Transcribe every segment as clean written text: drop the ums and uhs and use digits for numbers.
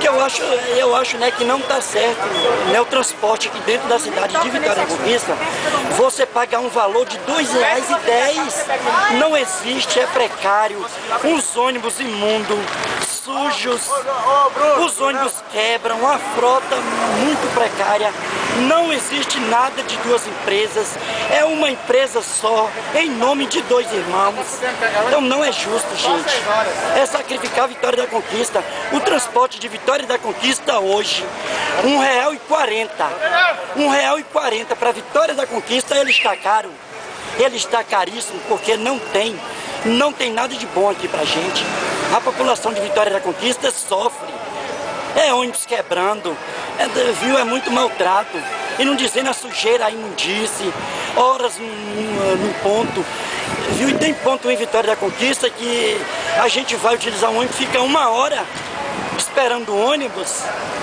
que eu acho, né, que não está certo, né, o transporte aqui dentro da cidade de Vitória da Conquista, você pagar um valor de R$ 2,10. Não existe, é precário. Os ônibus imundos, sujos, os ônibus quebram, a frota muito precária. Não existe nada de duas empresas, é uma empresa só, em nome de dois irmãos. Então não é justo, gente. É sacrificar a Vitória da Conquista. O transporte de Vitória da Conquista hoje, R$ 1,40. R$ 1,40 para Vitória da Conquista, ele está caro. Ele está caríssimo porque não tem nada de bom aqui pra gente. A população de Vitória da Conquista sofre. É ônibus quebrando, é muito maltrato. E não dizendo a sujeira, a imundície, horas num ponto. Viu? E tem ponto em Vitória da Conquista que a gente vai utilizar um ônibus, fica 1 hora esperando o ônibus,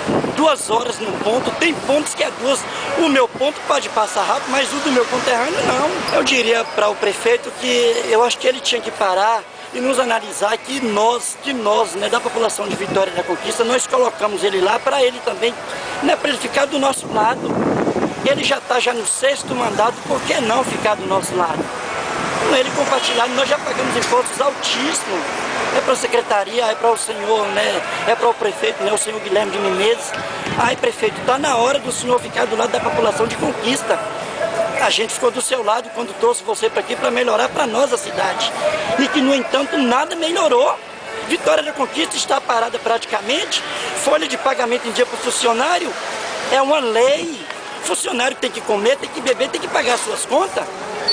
2 horas num ponto. Tem pontos que é 2. O meu ponto pode passar rápido, mas o do meu conterrâneo não. Eu diria para o prefeito que eu acho que ele tinha que parar e nos analisar que nós, né, da população de Vitória da Conquista, nós colocamos ele lá para ele também, né, para ele ficar do nosso lado. Ele já está no 6º mandato, por que não ficar do nosso lado? Com ele compartilhado, nós já pagamos impostos altíssimos. É para a secretaria, é para o senhor, né, é para o prefeito, né, o senhor Guilherme de Menezes. Ai, prefeito, está na hora do senhor ficar do lado da população de Conquista. A gente ficou do seu lado quando trouxe você para aqui para melhorar para nós a cidade. E que, no entanto, nada melhorou. Vitória da Conquista está parada praticamente. Folha de pagamento em dia para o funcionário é uma lei. O funcionário tem que comer, tem que beber, tem que pagar suas contas.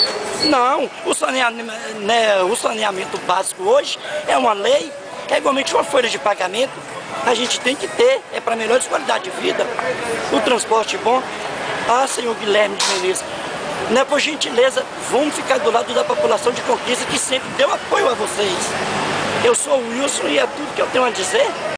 Não, o saneamento básico hoje é uma lei, é igualmente uma folha de pagamento. A gente tem que ter, é para melhor qualidade de vida. O transporte bom. Ah, senhor Guilherme de Menezes, né, por gentileza, vamos ficar do lado da população de Conquista que sempre deu apoio a vocês. Eu sou o Wilson e é tudo que eu tenho a dizer.